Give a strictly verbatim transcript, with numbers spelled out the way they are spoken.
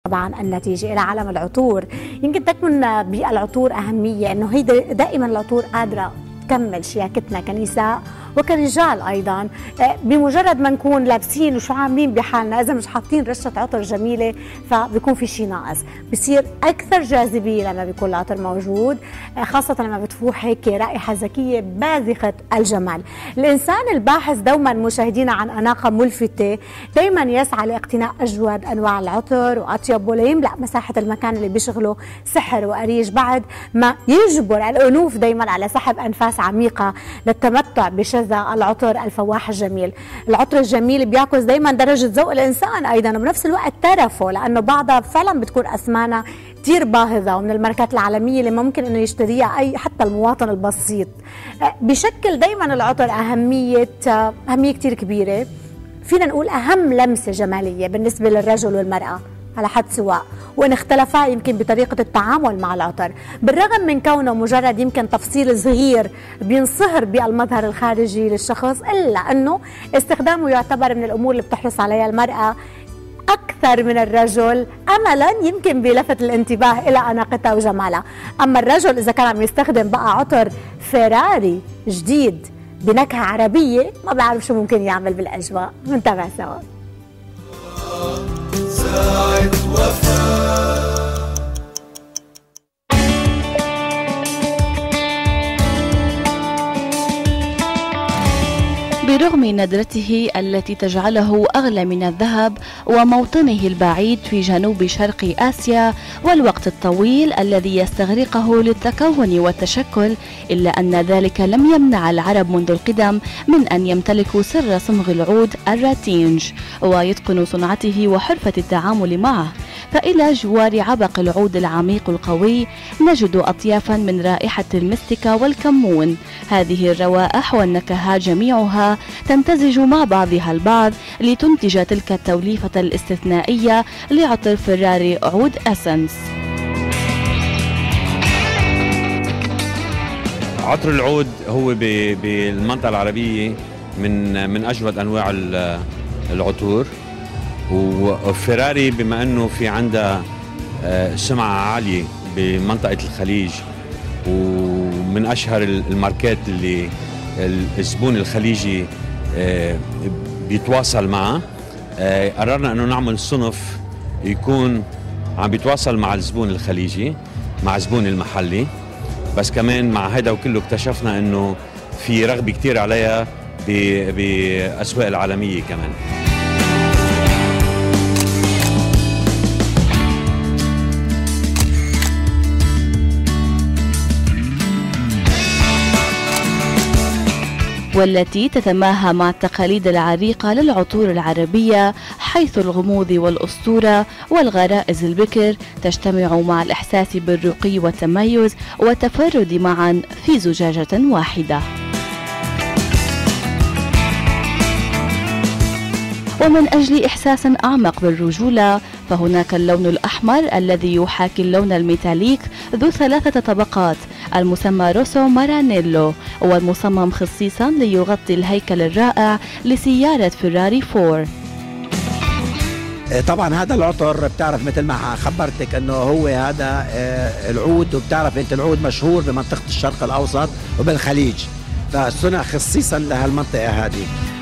طبعا النتيجة إلى عالم العطور. يمكن تكمن بالعطور أهمية أنه هي دائما العطور قادرة تكمل شياكتنا كنساء وكرجال أيضا. بمجرد ما نكون لابسين وشو عاملين بحالنا، إذا مش حاطين رشة عطر جميلة فبيكون في شيء ناقص، بصير أكثر جاذبية لما بيكون العطر موجود، خاصة لما بتفوح هيك رائحة زكية باذخة الجمال. الإنسان الباحث دوما مشاهدينا عن أناقة ملفتة دايما يسعى لاقتناء أجود أنواع العطر وأطيبه ليملأ مساحة المكان اللي بيشغله سحر وأريج، بعد ما يجبر الأنوف دايما على سحب أنفاس عميقة للتمتع بشذا العطر الفواح الجميل. العطر الجميل بيعكس دايما درجة ذوق الإنسان أيضا، وبنفس الوقت ترفه، لأنه بعضها فعلا بتكون أثمانها كتير باهظة ومن الماركات العالمية اللي ممكن إنه يشتريها أي حتى المواطن البسيط. بشكل دايما العطر أهمية أهمية كتير كبيرة، فينا نقول أهم لمسة جمالية بالنسبة للرجل والمرأة على حد سواء، وإن اختلفا يمكن بطريقة التعامل مع العطر، بالرغم من كونه مجرد يمكن تفصيل صغير بينصهر بالمظهر الخارجي للشخص، إلا أنه استخدامه يعتبر من الأمور اللي بتحرص عليها المرأة أكثر من الرجل، أملا يمكن بلفت الانتباه إلى أناقتها وجمالها. أما الرجل إذا كان عم يستخدم بقى عطر فيراري جديد بنكهة عربية، ما بعرف شو ممكن يعمل بالأجواء. منتابع سوا. ساعة وفاء. برغم ندرته التي تجعله أغلى من الذهب وموطنه البعيد في جنوب شرق آسيا والوقت الطويل الذي يستغرقه للتكون والتشكل، إلا أن ذلك لم يمنع العرب منذ القدم من أن يمتلكوا سر صمغ العود الراتينج ويتقنوا صنعته وحرفة التعامل معه. فإلى جوار عبق العود العميق القوي نجد أطيافا من رائحة المستكة والكمون. هذه الروائح والنكهات جميعها تمتزج مع بعضها البعض لتنتج تلك التوليفة الاستثنائية لعطر فيراري عود أسنس. عطر العود هو بالمنطقة العربية من من أجود أنواع العطور، وفيراري بما أنه في عندها سمعة عالية بمنطقة الخليج ومن أشهر الماركات اللي الزبون الخليجي بيتواصل معه، قررنا أنه نعمل صنف يكون عم بيتواصل مع الزبون الخليجي مع الزبون المحلي، بس كمان مع هيدا وكله اكتشفنا أنه في رغبة كتير عليها بأسواق العالمية كمان. والتي تتماهى مع التقاليد العريقة للعطور العربية، حيث الغموض والأسطورة والغرائز البكر تجتمع مع الإحساس بالرقي والتميز والتفرد معا في زجاجة واحدة. ومن أجل إحساس أعمق بالرجولة فهناك اللون الأحمر الذي يحاكي اللون الميتاليك ذو ثلاثة طبقات المسمى روسو مارانيلو، والمصمم خصيصا ليغطي الهيكل الرائع لسيارة فيراري فور. طبعا هذا العطر بتعرف مثل ما خبرتك انه هو هذا العود، وبتعرف انت العود مشهور بمنطقة الشرق الأوسط وبالخليج، فصنع خصيصا لهالمنطقة هذه.